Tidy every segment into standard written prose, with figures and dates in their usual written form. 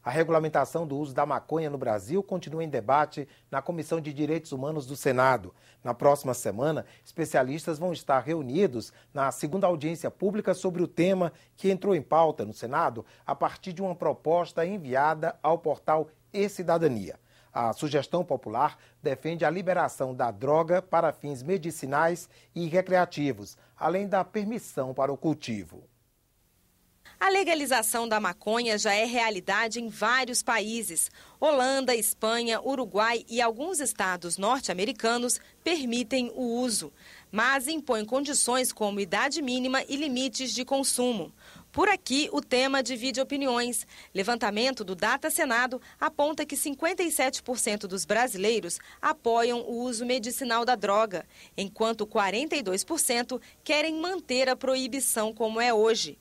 A regulamentação do uso da maconha no Brasil continua em debate na Comissão de Direitos Humanos do Senado. Na próxima semana, especialistas vão estar reunidos na segunda audiência pública sobre o tema, que entrou em pauta no Senado a partir de uma proposta enviada ao portal E-Cidadania. A sugestão popular defende a liberação da droga para fins medicinais e recreativos, além da permissão para o cultivo. A legalização da maconha já é realidade em vários países. Holanda, Espanha, Uruguai e alguns estados norte-americanos permitem o uso, mas impõem condições como idade mínima e limites de consumo. Por aqui, o tema divide opiniões. Levantamento do Data Senado aponta que 57% dos brasileiros apoiam o uso medicinal da droga, enquanto 42% querem manter a proibição como é hoje.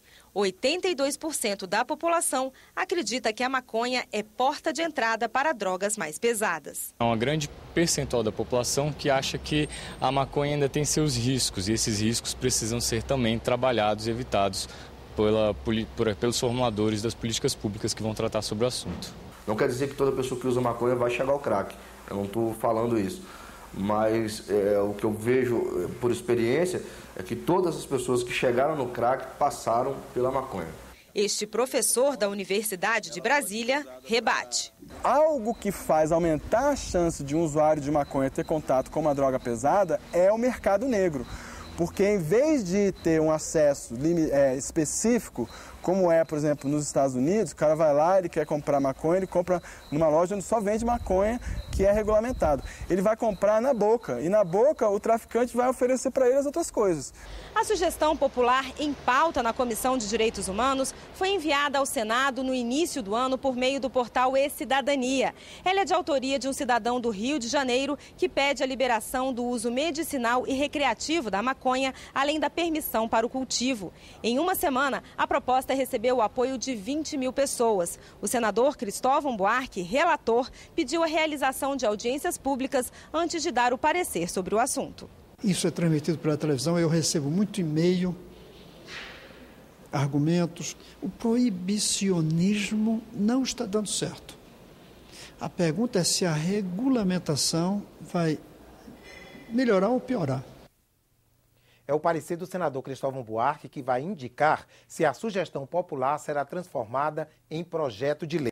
82% da população acredita que a maconha é porta de entrada para drogas mais pesadas. Há uma grande percentual da população que acha que a maconha ainda tem seus riscos e esses riscos precisam ser também trabalhados e evitados pelos formuladores das políticas públicas que vão tratar sobre o assunto. Não quer dizer que toda pessoa que usa maconha vai chegar ao crack, eu não estou falando isso. Mas o que eu vejo por experiência é que todas as pessoas que chegaram no crack passaram pela maconha. Este professor da Universidade de Brasília rebate. Algo que faz aumentar a chance de um usuário de maconha ter contato com uma droga pesada é o mercado negro. Porque em vez de ter um acesso específico, como é, por exemplo, nos Estados Unidos, o cara vai lá, ele quer comprar maconha, ele compra numa loja onde só vende maconha, que é regulamentado. Ele vai comprar na boca, e na boca o traficante vai oferecer para ele as outras coisas. A sugestão popular em pauta na Comissão de Direitos Humanos foi enviada ao Senado no início do ano por meio do portal E-Cidadania. Ela é de autoria de um cidadão do Rio de Janeiro que pede a liberação do uso medicinal e recreativo da maconha, além da permissão para o cultivo. Em uma semana, a proposta recebeu o apoio de 20 mil pessoas. O senador Cristóvão Buarque, relator, pediu a realização de audiências públicas antes de dar o parecer sobre o assunto. Isso é transmitido pela televisão, eu recebo muito e-mail, argumentos. O proibicionismo não está dando certo. A pergunta é se a regulamentação vai melhorar ou piorar. É o parecer do senador Cristóvão Buarque que vai indicar se a sugestão popular será transformada em projeto de lei.